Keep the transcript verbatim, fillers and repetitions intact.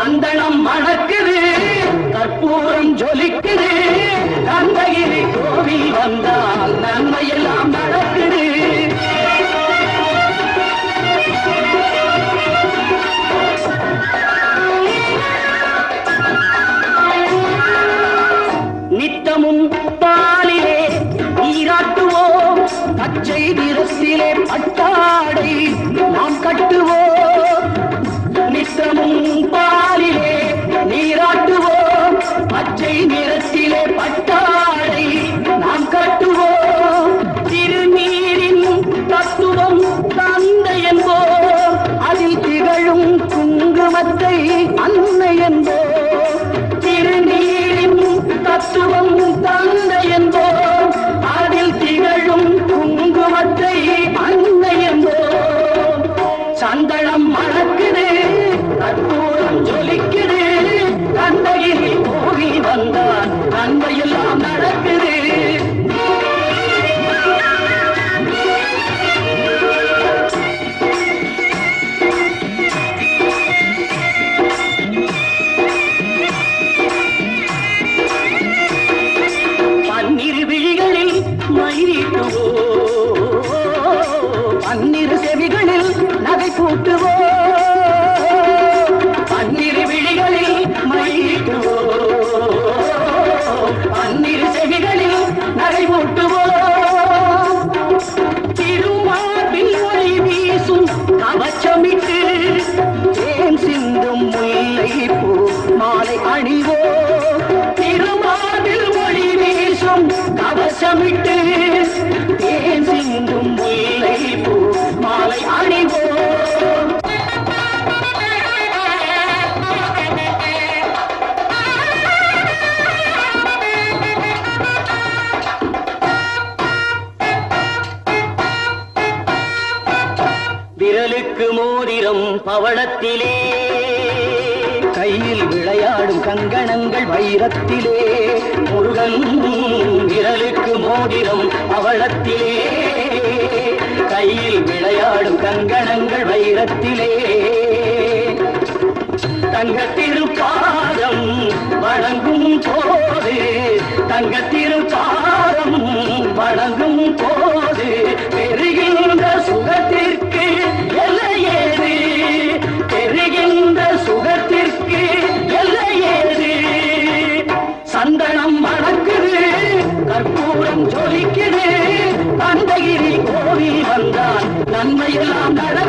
சந்தனம் மணக்குது, கற்பூரம் ஜொலிக்குது, கந்தகிரி கோவில் வந்தால் நன்மையெல்லாம் நடக்குது. நித்தமும் பாலிலே நீராட்டுவோம், பச்சை நிறத்திலே பட்டாடை நாம் கட்டுவோம். நித்தமும் பாலிலே நீராட்டுவோம், பச்சை நிறத்திலே பட்டாடை நாம் கட்டுவோம். திருநீரின் தத்துவம் தந்தை என்போம், அதில் திகழும் குங்குமத்தை அன்னை என்போம். திருநீரின் தத்துவம் தந்தை என்போம், அதில் திகழும் குங்குமத்தை அன்னை என்போம். சந்தனம் மணக்குது, கற்பூரம் ஜொலிக்குது, கந்தகிரி கோவில் வந்தால் நன்மையெல்லாம் நடக்குது. பன்னிரு விழிகளில் மயிரிட்டுவோ, பன்னிரு செவிகளில் நகை பூட்டுவோ. பன்னிரு விழிகளில் மயிரிட்டுவோ, பன்னிரு செவிகளில் நகை பூட்டுவோ. திருமார்பில் ஒளி வீசும் கவச்சமிட்டு, தேன் சிந்தும் முல்லை பூ மாலை அணிவோ. திருமார்பில் ஒளி வீசும் கவசமிட்டு, தேன் சிந்தும் முல்லை பூ மாலை அணிவோ. விரலுக்கு மோதிரம் பவளத்திலே, கையில் விளையாடும் கங்கணங்கள் வைரத்திலே. முருகன் விரலுக்கு மோதிரம் பவளத்திலே, கையில் விளையாடும் கங்கணங்கள் வைரத்திலே. தங்க திருப்பாதம் வணங்கும் போது, தங்க திருப்பாதம் வணங்கும் போது, பெறுகின்ற சுகத்திற்கு எல்லையேது, பெறுகின்ற சுகத்திற்கு எல்லையேது. சந்தனம் மணக்குது, கற்பூரம் ஜொலிக்குது, கந்தகிரி கோவில் வந்தால் நன்மையெல்லாம் நட